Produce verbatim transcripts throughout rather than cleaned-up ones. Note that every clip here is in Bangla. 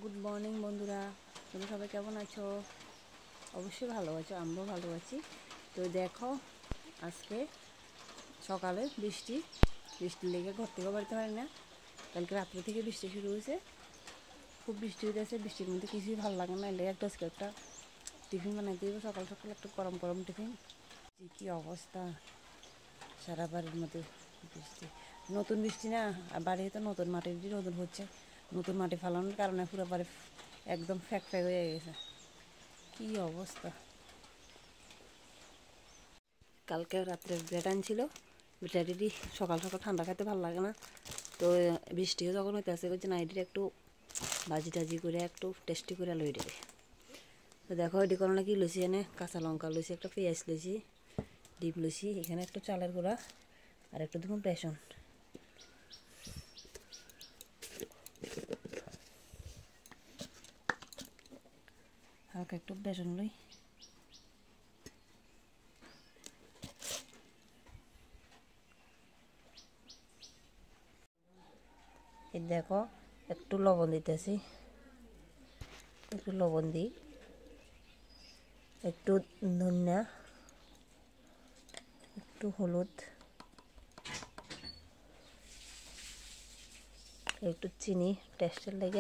গুড মর্নিং বন্ধুরা, তোমরা সবাই কেমন আছো? অবশ্যই ভালো আছো, আমরাও ভালো আছি। তো দেখো, আজকে সকালে বৃষ্টি বৃষ্টির লেগে ঘর থেকেও বাড়িতে পারি না। কালকে রাত্রে থেকে বৃষ্টি শুরু হয়েছে, খুব বৃষ্টি হইতেছে। বৃষ্টির মধ্যে কিছুই ভালো লাগে না। এলে একটা আজকে একটা টিফিন বানাই দিব, সকাল সকাল একটু গরম গরম টিফিন। কী অবস্থা, সারা বাড়ির মধ্যে বৃষ্টি, নতুন বৃষ্টি না, আর বাড়ি তো নতুন মাটির নতুন হচ্ছে। নতুন মাটি ফালানোর কারণে পুরো বাড়ি একদম ফ্যাক ফ্যাক হয়ে গেছে। কি অবস্থা। কালকে রাত্রে ব্রেড আনছিল, ব্রেডেরই সকাল সকাল ঠান্ডা খেতে ভালো লাগে না। তো বৃষ্টিও যখন হইতে আসে করছে না, এটির একটু ভাজি টাজি করে একটু টেস্টি করে লই দেবে। তো দেখো এটি কোনো কি লইছি, এনে কাঁচা লঙ্কা লইছি, একটা পেঁয়াজ লইছি, ডিম লইছি, এখানে একটু চালের গুঁড়া আর একটু দেখুন বেসন। হালকা একটু বেসন লই। এই দেখো একটু লবণ দিতেছি, একটু লবণ দিই, একটু ধনিয়া, একটু হলুদ, একটু চিনি টেস্টের লেগে,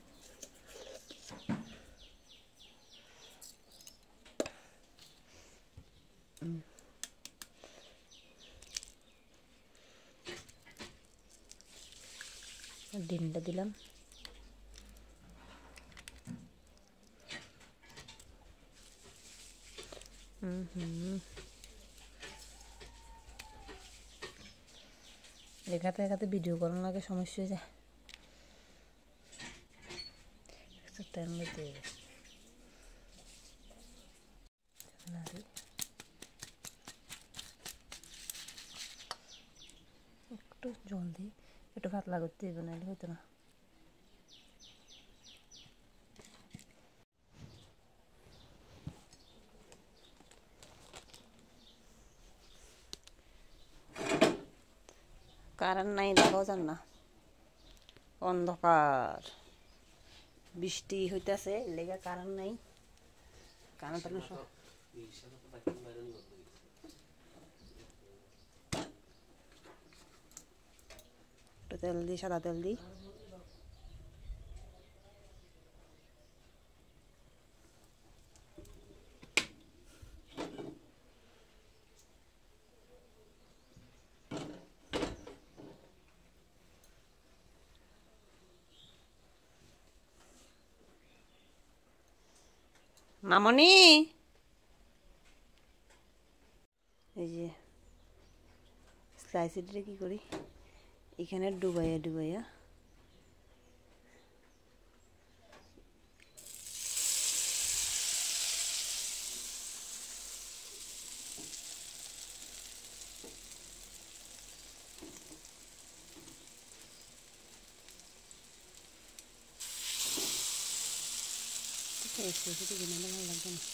ডিমটা দিলাম, হুম হুম এখাতে এখাতে ভিডিও করার লাগে সমস্যা হয়ে যায়। একটু জল দিই, একটু পাতলা করতে হবে, নাহলে হইতো না। কারেন্ট নাই, দেখাও যান না, অন্ধকার, বৃষ্টি হইতেছে, লেগে কারেন্ট নাই। কারেন্ট একটু তেল দিই, সাদা তেল দিই, মামনি এই যে স্লাইসিটা কি করি, এখানে ডুবাইয়া ডুবাইয়া ভালো লাগবে না।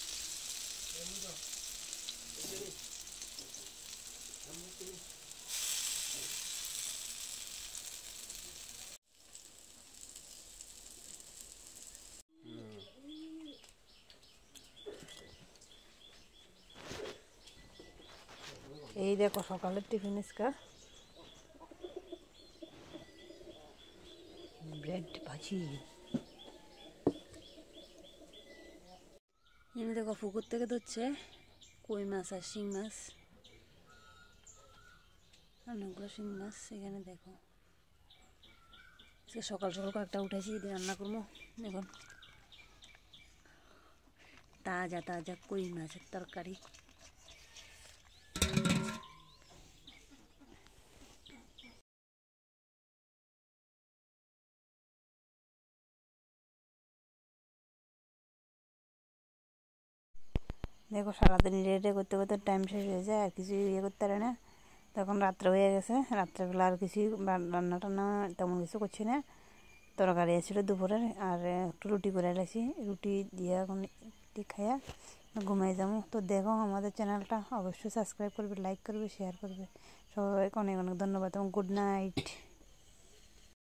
এই দেখো সকালের টিফিন ইস্কা ব্রেড ভাজি। এনে দেখো পুকুর থেকে ধরছে কই মাছ আর শিং মাছ, অনেকগুলো শিং মাছ। এখানে দেখো সকাল সকাল কয়েকটা উঠেছি, রান্না করবো। দেখুন তাজা তাজা কই মাছের তরকারি। দেখো সারাদিন রেডি করতে করতে টাইম শেষ হয়ে যায়, আর কিছু ইয়ে করতে পারে না। তখন রাত্রে হয়ে গেছে, রাত্রেবেলা আর কিছু রান্না টান্না তেমন কিছু করছি না। তরকারি এসেছিলো দুপুরের, আর একটু রুটি করে রাখছি, রুটি দিয়ে এখন খাইয়া ঘুমাই যাবো। তো দেখো আমাদের চ্যানেলটা অবশ্যই সাবস্ক্রাইব করবে, লাইক করবে, শেয়ার করবে। সবাইকে অনেক অনেক ধন্যবাদ এবং গুড নাইট।